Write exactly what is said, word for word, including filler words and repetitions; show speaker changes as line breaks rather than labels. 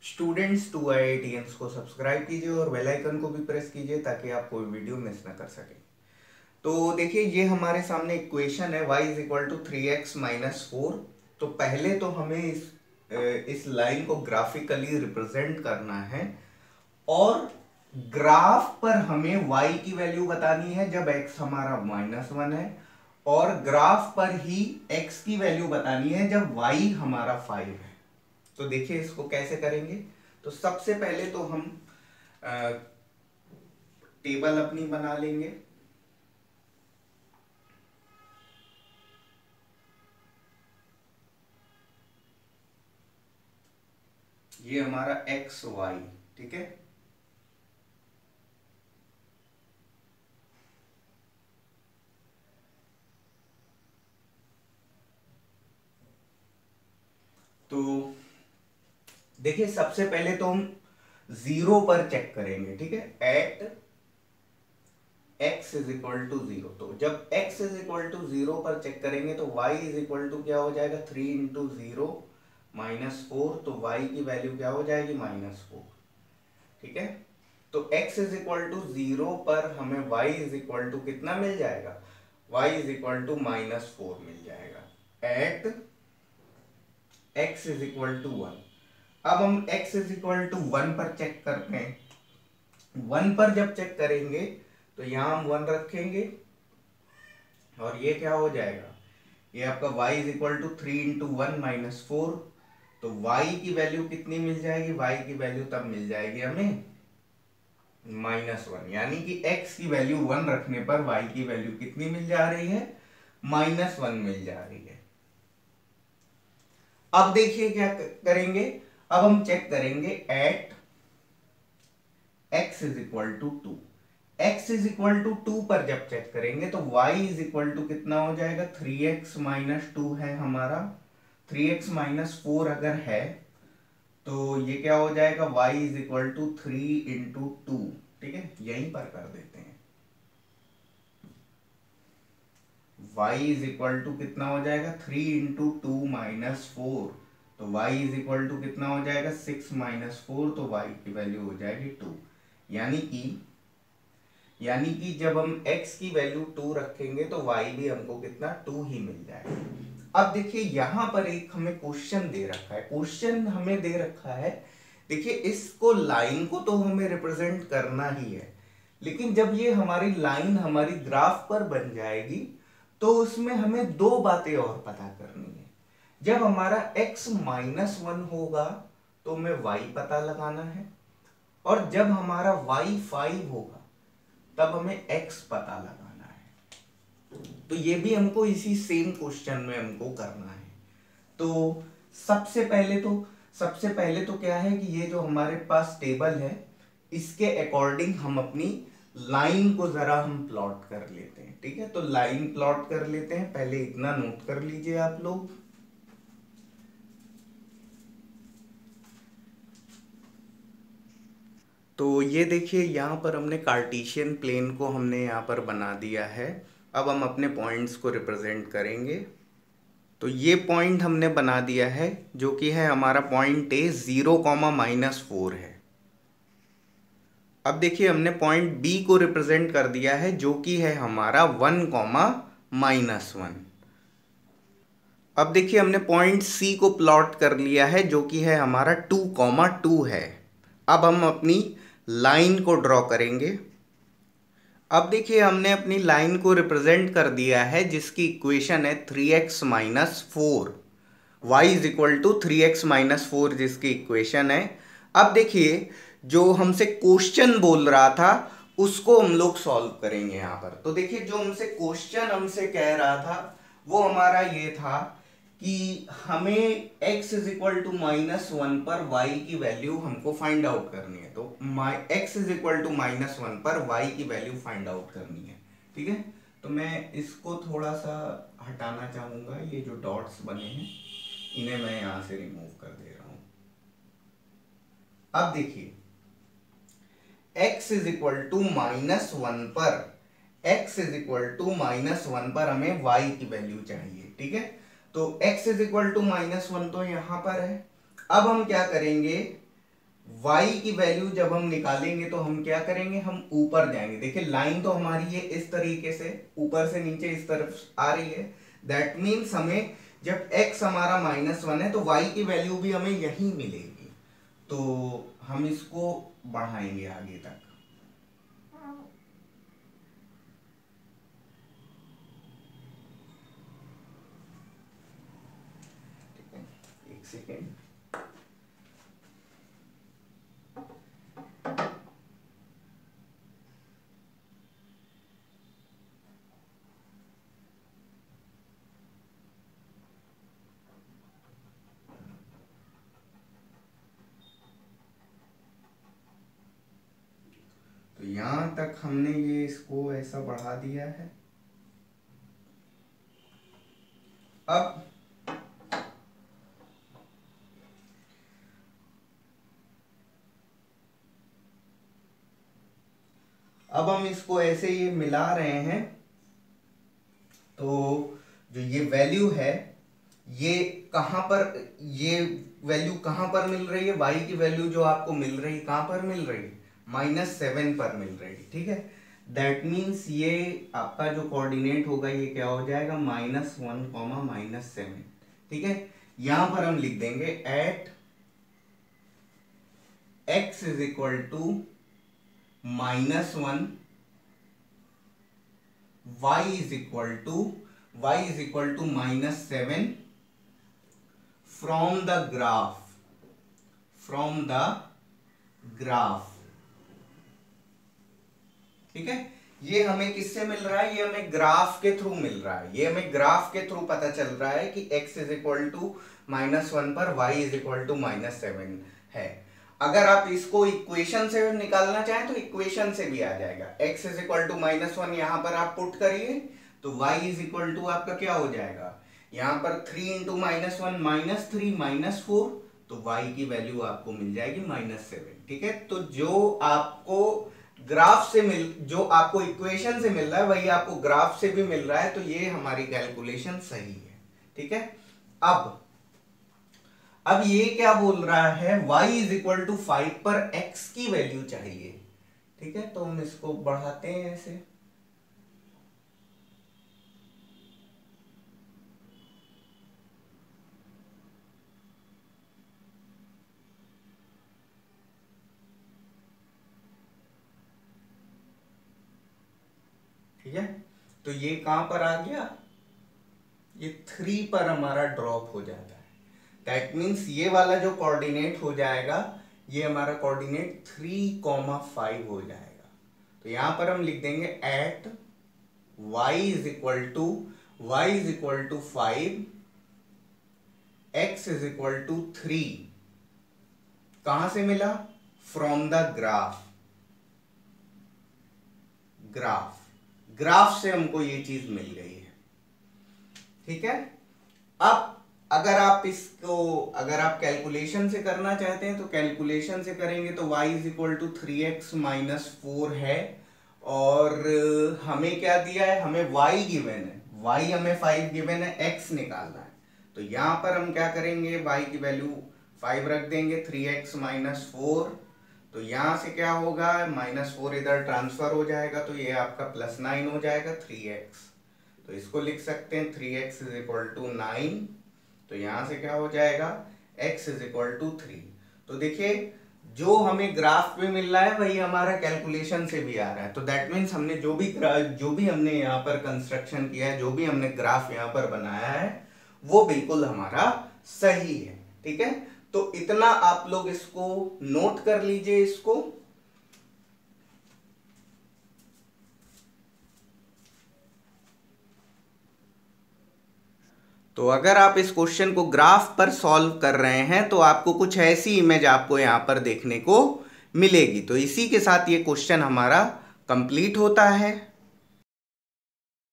Students to I I T AIIMS को subscribe कीजिए और बेल आइकन को भी प्रेस कीजिए ताकि आप कोई वीडियो मिस ना कर सके। तो देखिए, ये हमारे सामने इक्वेशन है y is equal to three x minus four. तो पहले तो हमें इस इस लाइन को ग्राफिकली रिप्रेजेंट करना है और ग्राफ पर हमें y की वैल्यू बतानी है जब x हमारा माइनस वन है, और ग्राफ पर ही x की वैल्यू बतानी है जब y हमारा फाइव है। तो देखिए इसको कैसे करेंगे। तो सबसे पहले तो हम आ, टेबल अपनी बना लेंगे। ये हमारा एक्स वाई, ठीक है। तो देखिए, सबसे पहले तो हम जीरो पर चेक करेंगे, ठीक है। At x is equal to zero, तो जब x is equal to zero पर चेक करेंगे तो y इज इक्वल टू क्या हो जाएगा, three into zero minus four. तो y की वैल्यू क्या हो जाएगी, माइनस फोर, ठीक है। तो x is equal to zero पर हमें y इज इक्वल टू कितना मिल जाएगा, y is equal to minus four मिल जाएगा at x is equal to one. अब हम x is equal to one पर चेक करते हैं। वन पर जब चेक करेंगे तो यहां हम वन रखेंगे और ये क्या हो जाएगा, ये आपका y is equal to three into one minus four. तो y की वैल्यू कितनी मिल जाएगी, y की वैल्यू तब मिल जाएगी हमें माइनस वन, यानी कि x की वैल्यू वन रखने पर y की वैल्यू कितनी मिल जा रही है, माइनस वन मिल जा रही है। अब देखिए क्या करेंगे, अब हम चेक करेंगे at x is equal to two. x is equal to two पर जब चेक करेंगे तो y इज इक्वल टू कितना हो जाएगा, थ्री एक्स माइनस टू है हमारा, थ्री एक्स माइनस फोर अगर है तो ये क्या हो जाएगा, y is equal to three into two, ठीक है। यहीं पर कर देते हैं, y इज इक्वल टू कितना हो जाएगा, three into two minus four. तो y इज इक्वल टू कितना हो जाएगा, सिक्स माइनस फोर। तो y की वैल्यू हो जाएगी टू, यानी कि यानी कि जब हम x की वैल्यू टू रखेंगे तो y भी हमको कितना, टू ही मिल जाएगा। अब देखिए यहां पर एक हमें क्वेश्चन दे रखा है, क्वेश्चन हमें दे रखा है, देखिए इसको लाइन को तो हमें रिप्रेजेंट करना ही है, लेकिन जब ये हमारी लाइन हमारी ग्राफ पर बन जाएगी तो उसमें हमें दो बातें और पता करनी है। जब हमारा x माइनस वन होगा तो हमें y पता लगाना है, और जब हमारा y फाइव होगा तब हमें x पता लगाना है। तो ये भी हमको इसी सेम क्वेश्चन में हमको करना है। तो सबसे पहले तो सबसे पहले तो क्या है कि ये जो हमारे पास टेबल है इसके अकॉर्डिंग हम अपनी लाइन को जरा हम प्लॉट कर लेते हैं, ठीक है। तो लाइन प्लॉट कर लेते हैं, पहले इतना नोट कर लीजिए आप लोग। तो ये देखिए यहाँ पर हमने कार्टेशियन प्लेन को हमने यहाँ पर बना दिया है। अब हम अपने पॉइंट्स को रिप्रेजेंट करेंगे। तो ये पॉइंट हमने बना दिया है जो कि है हमारा point A, zero comma minus four है। अब देखिए हमने पॉइंट बी को रिप्रेजेंट कर दिया है जो कि है हमारा वन कॉमा माइनस वन। अब देखिए हमने पॉइंट सी को प्लॉट कर लिया है जो कि है हमारा टू कॉमा टू है। अब हम अपनी लाइन को ड्रॉ करेंगे। अब देखिए हमने अपनी लाइन को रिप्रेजेंट कर दिया है जिसकी इक्वेशन है three x minus four, y is equal to three x minus four जिसकी इक्वेशन है। अब देखिए जो हमसे क्वेश्चन बोल रहा था उसको हम लोग सॉल्व करेंगे यहाँ पर। तो देखिए जो हमसे क्वेश्चन हमसे कह रहा था वो हमारा ये था कि हमें x is equal to minus one पर y की वैल्यू हमको फाइंड आउट करनी है। तो x is equal to minus one पर y की वैल्यू फाइंड आउट करनी है, ठीक है। तो मैं इसको थोड़ा सा हटाना चाहूंगा, ये जो डॉट्स बने हैं इन्हें मैं यहां से रिमूव कर दे रहा हूं। अब देखिए x is equal to minus one पर x is equal to minus one पर हमें y की वैल्यू चाहिए, ठीक है। तो x is equal to minus one तो यहां पर है। अब हम क्या करेंगे, y की वैल्यू जब हम निकालेंगे तो हम क्या करेंगे, हम ऊपर जाएंगे। देखिए लाइन तो हमारी ये इस तरीके से ऊपर से नीचे इस तरफ आ रही है। दैट मीन्स हमें जब x हमारा माइनस वन है तो y की वैल्यू भी हमें यहीं मिलेगी। तो हम इसको बढ़ाएंगे आगे तक। एक सेकेंड। तो यहां तक हमने ये इसको ऐसा बढ़ा दिया है। अब अब हम इसको ऐसे ये मिला रहे हैं। तो जो ये वैल्यू है ये कहां पर, ये वैल्यू कहां पर मिल रही है, y की वैल्यू जो आपको मिल रही है कहां पर मिल रही है, माइनस सेवन पर मिल रही है। ठीक है, दैट मीन्स ये आपका जो कोऑर्डिनेट होगा ये क्या हो जाएगा, minus one comma minus seven. ठीक है, यहां पर हम लिख देंगे at x is equal to minus one, y is equal to y is equal to minus seven from the graph, from the graph. ठीक है, ये हमें किससे मिल रहा है, ये हमें ग्राफ के थ्रू मिल रहा है। ये हमें ग्राफ के थ्रू पता चल रहा है कि x is equal to minus one पर y is equal to minus seven है। अगर आप इसको इक्वेशन से निकालना चाहें तो इक्वेशन से भी आ जाएगा। x is equal to minus one यहां पर आप पुट करिए तो y इज इक्वल टू आपका क्या हो जाएगा, यहां पर three into minus one minus three minus four, तो y की वैल्यू आपको मिल जाएगी माइनस सेवन। ठीक है, तो जो आपको ग्राफ से मिल, जो आपको इक्वेशन से मिल रहा है वही आपको ग्राफ से भी मिल रहा है। तो ये हमारी कैलकुलेशन सही है। ठीक है, अब अब ये क्या बोल रहा है, y is equal to five पर x की वैल्यू चाहिए। ठीक है, तो हम इसको बढ़ाते हैं ऐसे। ठीक है, तो ये कहां पर आ गया, ये थ्री पर हमारा ड्रॉप हो जाता है। दैट मीन्स ये वाला जो कोऑर्डिनेट हो जाएगा ये हमारा कोऑर्डिनेट थ्री कॉमा फाइव हो जाएगा। तो यहां पर हम लिख देंगे at y is equal to y is equal to five, x is equal to three. कहां से मिला, from the graph, graph graph से हमको ये चीज मिल गई है। ठीक है, अब अगर आप इसको, अगर आप कैलकुलेशन से करना चाहते हैं तो कैलकुलेशन से करेंगे तो y is equal to three x minus four है, और हमें क्या दिया है, हमें y गिवन है, y हमें फाइव गिवन है, x निकालना है। तो यहां पर हम क्या करेंगे, y की वैल्यू फाइव रख देंगे, थ्री एक्स माइनस फोर। तो यहां से क्या होगा, माइनस फोर इधर ट्रांसफर हो जाएगा तो ये आपका प्लस नाइन हो जाएगा, थ्री एक्स। तो इसको लिख सकते हैं three x is equal to nine. तो यहां से क्या हो जाएगा, x is equal to three. तो देखिए जो हमें ग्राफ पे मिल रहा है वही हमारा कैलकुलेशन से भी आ रहा है। तो दैट मीन्स हमने जो भी जो भी हमने यहाँ पर कंस्ट्रक्शन किया है, जो भी हमने ग्राफ यहाँ पर बनाया है वो बिल्कुल हमारा सही है। ठीक है, तो इतना आप लोग इसको नोट कर लीजिए इसको। तो अगर आप इस क्वेश्चन को ग्राफ पर सॉल्व कर रहे हैं तो आपको कुछ ऐसी इमेज आपको यहां पर देखने को मिलेगी। तो इसी के साथ ये क्वेश्चन हमारा कंप्लीट होता है।